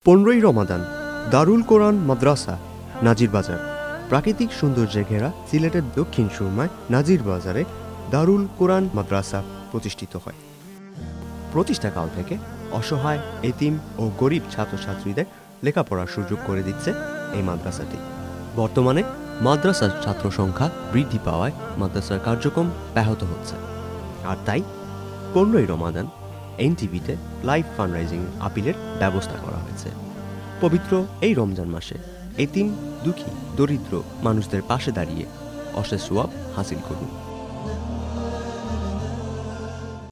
15ই রমাদান দারুল কোরআন মাদ্রাসা নাজির বাজার। প্রাকৃতিক সৌন্দর্যে ঘেরা সিলেটের দক্ষিণ সুরমায় নাজির বাজারে দারুল কোরআন মাদ্রাসা প্রতিষ্ঠিত হয়। প্রতিষ্ঠাকাল থেকে অসহায়, এতিম ও গরিব ছাত্রছাত্রীদের লেখাপড়ার সুযোগ করে দিচ্ছে এই মাদ্রাসাটি। বর্তমানে মাদ্রাসার ছাত্র সংখ্যা বৃদ্ধি পাওয়ায় মাদ্রাসার কার্যক্রম ব্যাহত হচ্ছে। আর তাই 15ই রমাদান এনটিভিতে লাইভ ফান্ডরাইজিং আপিলের ব্যবস্থা করা হয়েছে। পবিত্র এই রমজান মাসে এতিম, দুঃখী, দরিদ্র মানুষদের পাশে দাঁড়িয়ে অশেষ সওয়াব হাসিল করুন।